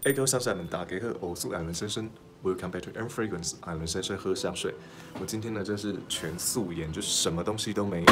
各位香下人们大家好，我是矮伦先生 ，Welcome back to Aaronfragrance， 矮伦先生喝香水。我今天呢，真是全素颜，就是什么东西都没有。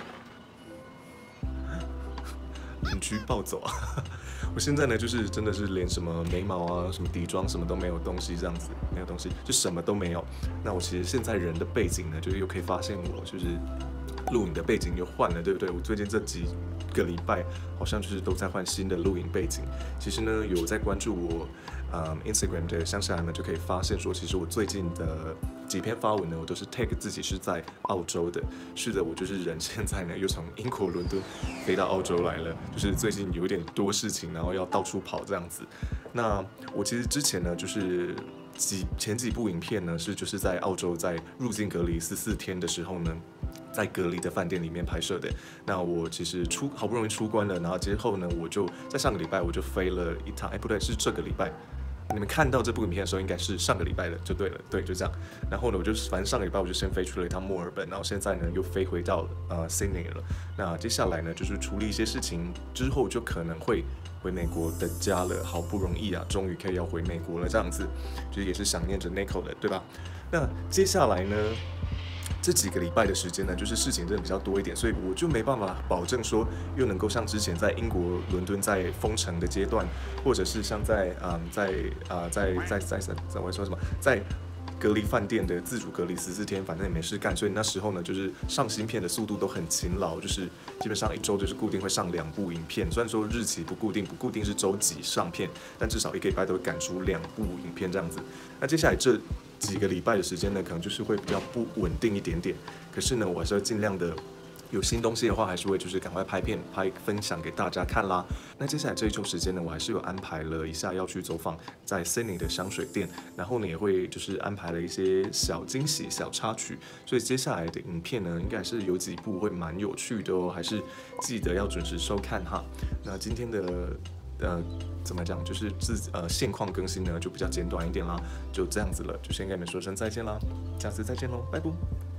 邻居暴走啊！我现在呢，就是真的是连什么眉毛啊、什么底妆什么都没有东西，这样子没有东西，就什么都没有。那我其实现在人的背景呢，就是又可以发现我就是录影的背景又换了，对不对？我最近这几个礼拜好像就是都在换新的录影背景。其实呢，有在关注我Instagram 的香下人们就可以发现说，其实我最近的几篇发文呢，我都是 tag 自己是在澳洲的。是的，我就是人现在呢又从英国伦敦飞到澳洲来了，就是最近有一点多事情，然后要到处跑这样子。那我其实之前呢，就是前几部影片呢，就是在澳洲在入境隔离14天的时候呢，在隔离的饭店里面拍摄的。那我其实好不容易出关了，然后之后呢，我就在上个礼拜我就飞了一趟，不对，是这个礼拜。你们看到这部影片的时候，应该是上个礼拜的，就对了，对，就这样。然后呢，反正上个礼拜我就先飞去了一趟墨尔本，然后现在呢又飞回到Sydney 了。那接下来呢，就是处理一些事情之后，就可能会回美国的家了。好不容易啊，终于可以要回美国了，这样子，就是也是想念着 Neko 的，对吧？那接下来呢？这几个礼拜的时间呢，就是事情真的比较多一点，所以我就没办法保证说又能够像之前在英国伦敦在封城的阶段，或者是像我说什么在隔离饭店的自主隔离14天，反正也没事干，所以那时候呢，就是上新片的速度都很勤劳，就是基本上一周就是固定会上2部影片，虽然说日期不固定是周几上片，但至少1个礼拜都会赶出2部影片这样子。那接下来这几个礼拜的时间呢，可能就是会比较不稳定一点点。可是呢，我还是要尽量的，有新东西的话，还是会就是赶快拍片分享给大家看啦。那接下来这一周时间呢，我还是有安排了一下要去走访在 Sydney 的香水店，然后呢也会就是安排了一些小惊喜、小插曲。所以接下来的影片呢，应该是有几部会蛮有趣的哦，还是记得要准时收看哈。那今天的怎么讲，就是现况更新呢，就比较简短一点啦，就这样子了，就先跟你们说声再见啦，下次再见喽，拜拜。